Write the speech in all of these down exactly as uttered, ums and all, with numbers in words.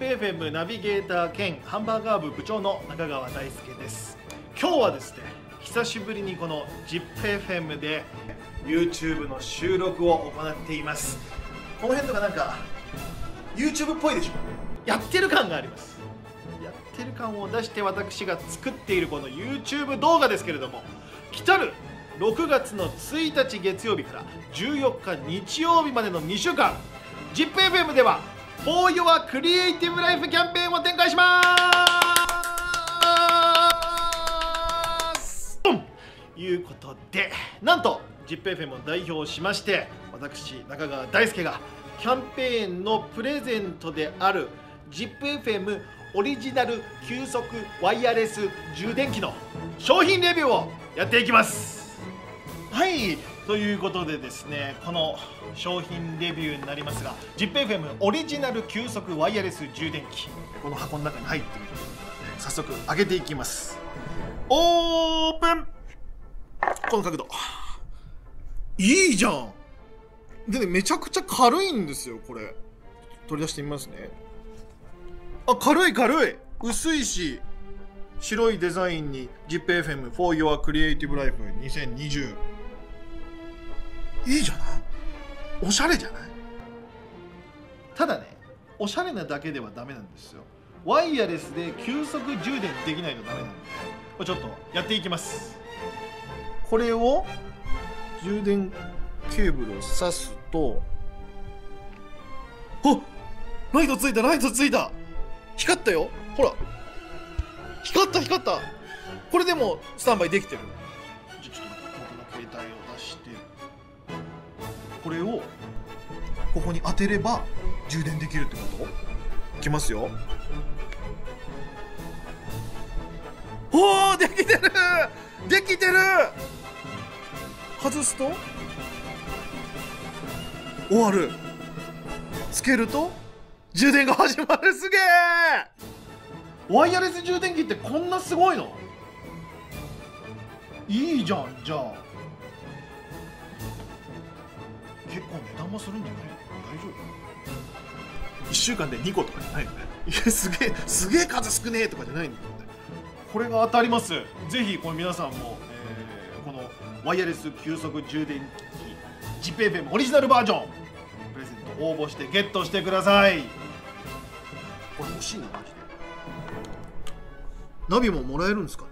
エフエム ナビゲーター兼ハンバーガー部部長の中川大輔です。今日はですね、久しぶりにこの ジップエフエム で YouTube の収録を行っています。この辺とかなんか YouTube っぽいでしょ。やってる感があります。やってる感を出して私が作っているこの YouTube 動画ですけれども、来たるろくがつのついたち月曜日からじゅうよっか日曜日までのにしゅうかん ジップエフエム では For Your Creative Life キャンペーンを展開しますということで、なんと ジップエフエム を代表しまして私中川大輔がキャンペーンのプレゼントである ジップエフエム オリジナル急速ワイヤレス充電器の商品レビューをやっていきます。はい、ということでですね、この商品レビューになりますが ジップエフエム オリジナル急速ワイヤレス充電器、この箱の中に入っているということで早速開けていきます。オープン。この角度いいじゃん。でね、めちゃくちゃ軽いんですよ。これ取り出してみますね。あ、軽い軽い、薄いし白いデザインに ジップエフエム For Your Creative Life にせんにじゅう、いいじゃない、おしゃれじゃない。ただね、おしゃれなだけではダメなんですよ。ワイヤレスで急速充電できないとダメなんで、これちょっとやっていきます。これを充電ケーブルを挿すと、あ、ライトついた、ライトついた、光ったよ、ほら光った光った。これでもスタンバイできてる。じゃあちょっと待って、僕の携帯を出して、これをここに当てれば充電できるってこと？いきますよ。おー、できてるできてる。外すと終わる。つけると充電が始まる。すげえ。ワイヤレス充電器ってこんなすごいの？いいじゃん。じゃあ結構値段もするんじゃないの？大丈夫？いっしゅうかんでにことかじゃないのね。いや、すげえすげえ数少ねえとかじゃないんだよね。これが当たります。ぜひこれ皆さんも、えー、このワイヤレス急速充電器 ジップエフエム オリジナルバージョンプレゼント応募してゲットしてください。これ欲しいなマジで。ナビももらえるんですかね。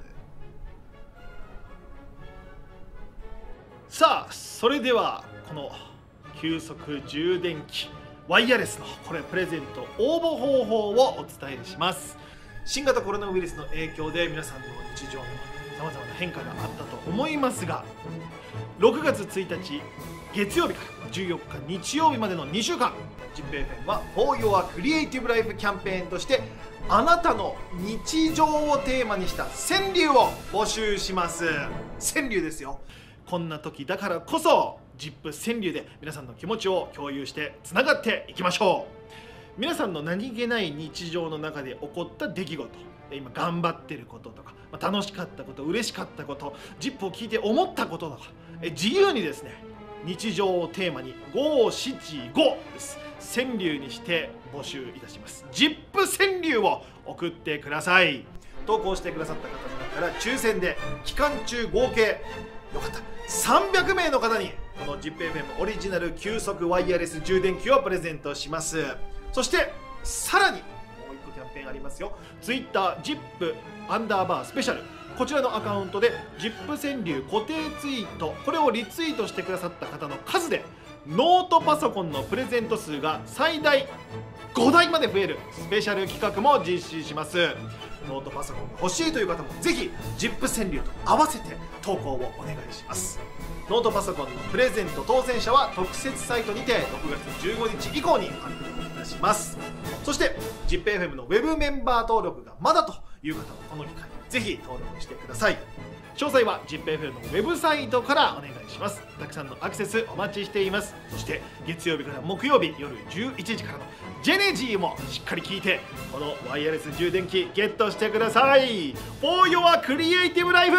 さあ、それではこの急速充電器ワイヤレスのこれプレゼント応募方法をお伝えします。新型コロナウイルスの影響で皆さんの日常にさまざまな変化があったと思いますが、ろくがつついたち月曜日からじゅうよっか日曜日までのにしゅうかん ジップエフエム は For Your Creative Life キャンペーンとしてあなたの日常をテーマにした川柳を募集します。川柳ですよ。こんな時だからこそ ジップ 川柳で皆さんの気持ちを共有してつながっていきましょう。皆さんの何気ない日常の中で起こった出来事、今頑張ってることとか楽しかったこと、嬉しかったこと、ジップ を聞いて思ったこととか、自由にですね、日常をテーマにごしちごです川柳にして募集いたします。 ジップ 川柳を送ってください。投稿してくださった方の中から抽選で期間中合計よかったさんびゃくめいの方にこの ジップエフエム オリジナル急速ワイヤレス充電器をプレゼントします。そしてさらにもういっこキャンペーンありますよ。 ツイッター ジップ アンダーバースペシャル、こちらのアカウントで ジップ 川柳固定ツイート、これをリツイートしてくださった方の数でノートパソコンのプレゼント数が最大ごだいまで増えるスペシャル企画も実施します。ノートパソコンが欲しいという方もぜひ ジップ 川柳と合わせて投稿をお願いします。ノートパソコンのプレゼント当選者は特設サイトにてろくがつじゅうごにち以降に発表いたします。そして ジップエフエム のウェブメンバー登録がまだという方はこの機会にぜひ登録してください。詳細は ジップエフエム のウェブサイトからお願いします。たくさんのアクセスお待ちしています。そして月曜日から木曜日夜じゅういちじからのジェネジーもしっかり聞いてこのワイヤレス充電器ゲットしてください。 For Your Creative Life。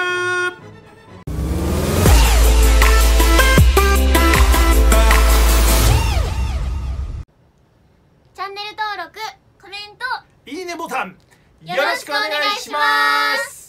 チャンネル登録、コメントいいねボタンよよろしくお願いします。